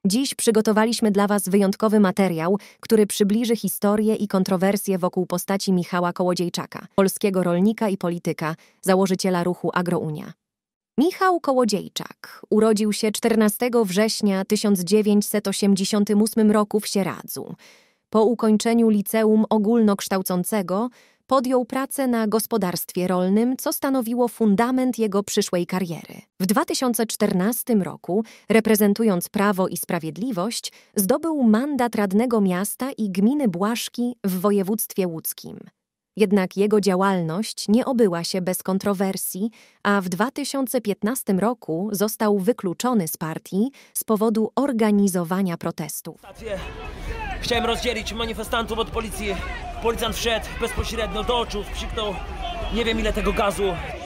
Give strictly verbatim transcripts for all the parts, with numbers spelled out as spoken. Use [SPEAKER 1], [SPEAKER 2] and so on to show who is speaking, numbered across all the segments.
[SPEAKER 1] Dziś przygotowaliśmy dla Was wyjątkowy materiał, który przybliży historię i kontrowersje wokół postaci Michała Kołodziejczaka, polskiego rolnika i polityka, założyciela ruchu Agrounia. Michał Kołodziejczak urodził się czternastego września tysiąc dziewięćset osiemdziesiątego ósmego roku w Sieradzu. Po ukończeniu liceum ogólnokształcącego podjął pracę na gospodarstwie rolnym, co stanowiło fundament jego przyszłej kariery. W dwa tysiące czternastym roku, reprezentując Prawo i Sprawiedliwość, zdobył mandat radnego miasta i gminy Błaszki w województwie łódzkim. Jednak jego działalność nie obyła się bez kontrowersji, a w dwa tysiące piętnastym roku został wykluczony z partii z powodu organizowania protestów.
[SPEAKER 2] Chciałem rozdzielić manifestantów od policji. Policjant wszedł bezpośrednio do oczu, psiknął nie wiem ile tego gazu.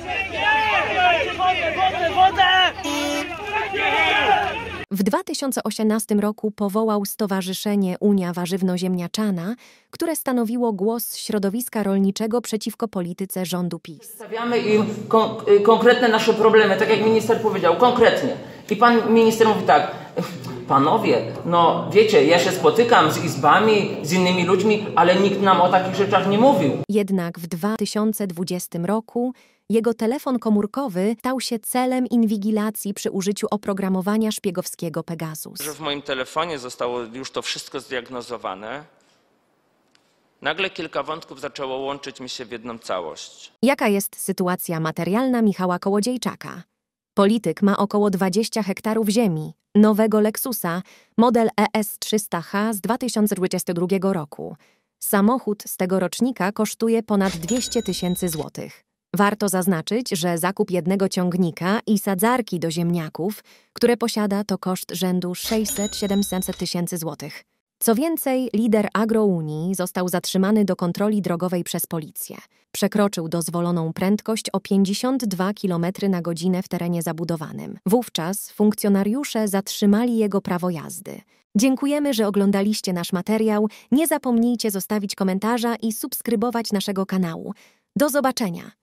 [SPEAKER 2] Wodę, wodę, wodę!
[SPEAKER 1] W dwa tysiące osiemnastym roku powołał Stowarzyszenie Unia Warzywno-Ziemniaczana, które stanowiło głos środowiska rolniczego przeciwko polityce rządu PiS.
[SPEAKER 3] Stawiamy im kon konkretne nasze problemy, tak jak minister powiedział, konkretnie. I pan minister mówi tak, panowie, no wiecie, ja się spotykam z izbami, z innymi ludźmi, ale nikt nam o takich rzeczach nie mówił.
[SPEAKER 1] Jednak w dwa tysiące dwudziestym roku jego telefon komórkowy stał się celem inwigilacji przy użyciu oprogramowania szpiegowskiego Pegasus.
[SPEAKER 4] Że w moim telefonie zostało już to wszystko zdiagnozowane. Nagle kilka wątków zaczęło łączyć mi się w jedną całość.
[SPEAKER 1] Jaka jest sytuacja materialna Michała Kołodziejczaka? Polityk ma około dwadzieścia hektarów ziemi, nowego Lexusa, model E S trzysta H z dwa tysiące dwudziestego drugiego roku. Samochód z tego rocznika kosztuje ponad dwieście tysięcy złotych. Warto zaznaczyć, że zakup jednego ciągnika i sadzarki do ziemniaków, które posiada, to koszt rzędu sześćset do siedemset tysięcy złotych. Co więcej, lider Agrounii został zatrzymany do kontroli drogowej przez policję. Przekroczył dozwoloną prędkość o pięćdziesiąt dwa kilometry na godzinę w terenie zabudowanym. Wówczas funkcjonariusze zatrzymali jego prawo jazdy. Dziękujemy, że oglądaliście nasz materiał. Nie zapomnijcie zostawić komentarza i subskrybować naszego kanału. Do zobaczenia!